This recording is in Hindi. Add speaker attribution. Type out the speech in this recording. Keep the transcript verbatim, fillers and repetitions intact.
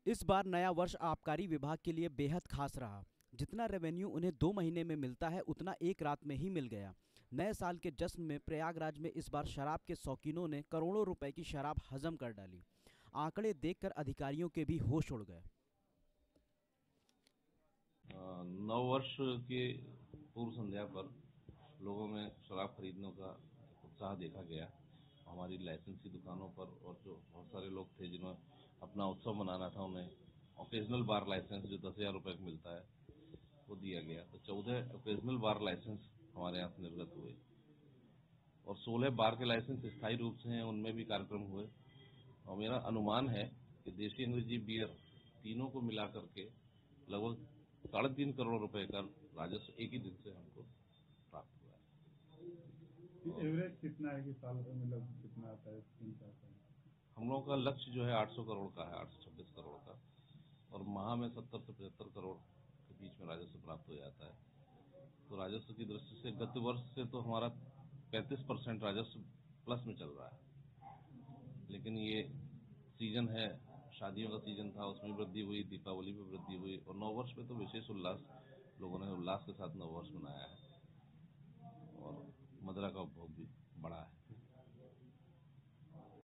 Speaker 1: इस बार नया वर्ष आबकारी विभाग के लिए बेहद खास रहा। जितना रेवेन्यू उन्हें दो महीने में मिलता है उतना एक रात में ही मिल गया। नए साल के जश्न में प्रयागराज में इस बार शराब के शौकीनों ने करोड़ों रुपए की शराब हजम कर डाली। आंकड़े देखकर अधिकारियों के भी होश उड़ गए।
Speaker 2: नव वर्ष की पूर्व संध्या पर लोगों में शराब खरीदने का उत्साह देखा गया। हमारी लाइसेंस की दुकानों पर और जो बहुत सारे लोग थे जिन्हें अपना उत्सव मनाना था, उन्हें ओकेजनल बार लाइसेंस जो दस हजार रुपये का मिलता है वो दिया गया। तो चौदह ओकेजनल बार लाइसेंस हमारे यहाँ से निर्गत हुए और सोलह बार के लाइसेंस स्थायी रूप से हैं, उनमें भी कार्यक्रम हुए। और मेरा अनुमान है कि देशी अंग्रेजी बियर तीनों को मिला करके लगभग साढ़े तीन करोड़ रुपए का राजस्व एक ही दिन से हमको प्राप्त हुआ है।
Speaker 3: एवरेज कितना है कि साल भर मतलब कितना आता है? तीन चार साल
Speaker 2: हम लोगों का लक्ष्य जो है आठ सौ करोड़ का है, आठ सौ छब्बीस करोड़ का, और माह में सत्तर से पचहत्तर करोड़ के बीच में राजस्व प्राप्त हो जाता है। तो राजस्व की दृष्टि से गत वर्ष से तो हमारा पैंतीस परसेंट राजस्व प्लस में चल रहा है। लेकिन ये सीजन है, शादियों का सीजन था, उसमें वृद्धि हुई, दीपावली में वृद्धि हुई और नव वर्ष में तो विशेष उल्लास, लोगों ने उल्लास के साथ नव वर्ष मनाया है और मदिरा का उपभोग भी बढ़ा है।